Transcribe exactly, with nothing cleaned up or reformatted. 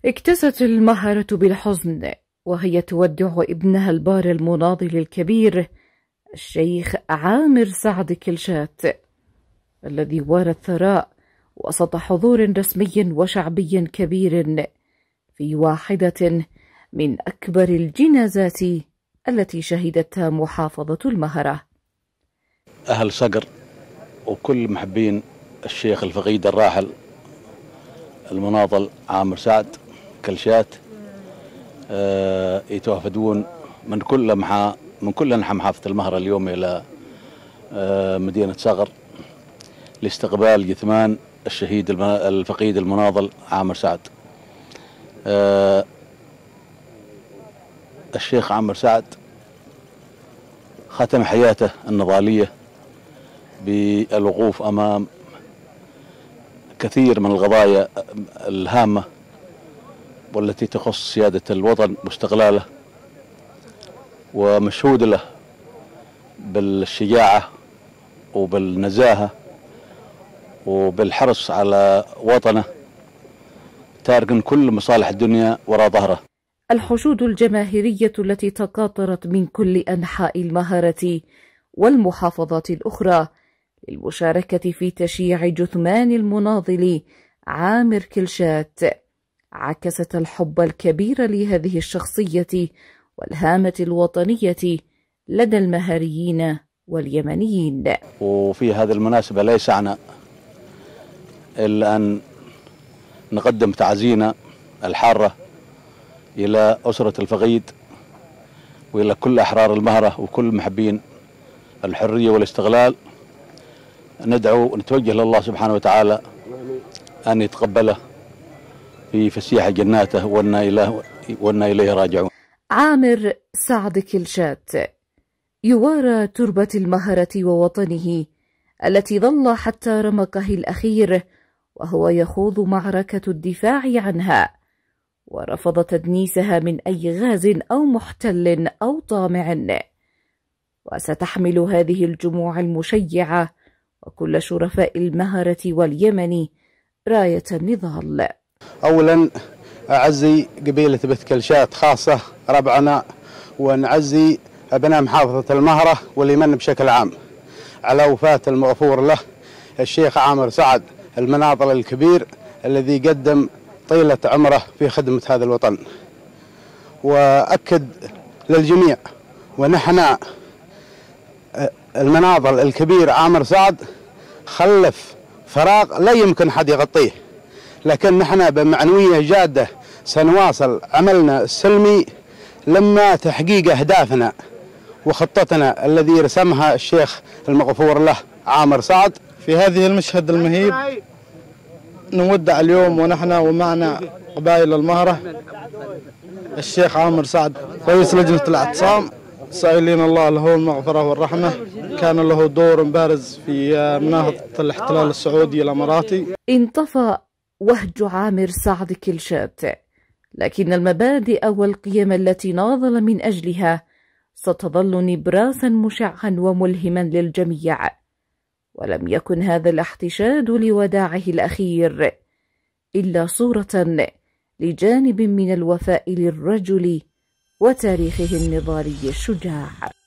اكتست المهرة بالحزن وهي تودع ابنها البار المناضل الكبير الشيخ عامر سعد كلشات الذي وارى الثراء وسط حضور رسمي وشعبي كبير في واحدة من أكبر الجنازات التي شهدتها محافظة المهرة. أهل صقر وكل محبين الشيخ الفقيد الراحل المناضل عامر سعد كلشات يتوافدون من كل محا من كل أنحاء محافظة المهرة اليوم إلى مدينة صقر لاستقبال جثمان الشهيد الفقيد المناضل عامر سعد. الشيخ عامر سعد ختم حياته النضالية بالوقوف أمام كثير من القضايا الهامة والتي تخص سيادة الوطن واستقلاله، ومشهود له بالشجاعة وبالنزاهة وبالحرص على وطنه، تاركا كل مصالح الدنيا وراء ظهره. الحشود الجماهيرية التي تقاطرت من كل أنحاء المهرة والمحافظات الأخرى للمشاركة في تشييع جثمان المناضل عامر كلشات عكست الحب الكبير لهذه الشخصية والهامة الوطنية لدى المهريين واليمنيين. وفي هذه المناسبة لا يسعنا إلا أن نقدم تعزينا الحارة إلى أسرة الفقيد وإلى كل أحرار المهرة وكل محبين الحرية والاستقلال. ندعو ونتوجه لله سبحانه وتعالى أن يتقبله في فسيح جناته وإنا إليه, وإنا إليه راجعون. عامر سعد كلشات يوارى تربة المهرة ووطنه التي ظل حتى رمقه الأخير وهو يخوض معركة الدفاع عنها، ورفض تدنيسها من أي غاز أو محتل أو طامع. وستحمل هذه الجموع المشيعة وكل شرفاء المهرة واليمن راية النضال. أولا أعزي قبيلة بث كلشات خاصة ربعنا، ونعزي أبناء محافظة المهرة واليمن بشكل عام على وفاة المغفور له الشيخ عامر سعد المناضل الكبير الذي قدم طيلة عمره في خدمة هذا الوطن. وأكد للجميع ونحن المناضل الكبير عامر سعد خلف فراغ لا يمكن حد يغطيه، لكن نحن بمعنوية جادة سنواصل عملنا السلمي لما تحقيق أهدافنا وخطتنا الذي رسمها الشيخ المغفور له عامر سعد. في هذه المشهد المهيب نودع اليوم ونحن ومعنا قبائل المهرة الشيخ عامر سعد رئيس لجنة الاعتصام، سائلين الله له المغفرة والرحمة. كان له دور بارز في مناهضة الاحتلال السعودي الأماراتي. انطفى وهج عامر سعد كلشات، لكن المبادئ والقيم التي ناضل من أجلها ستظل نبراسا مشعا وملهما للجميع. ولم يكن هذا الاحتشاد لوداعه الأخير إلا صورة لجانب من الوفاء للرجل وتاريخه النضالي الشجاع.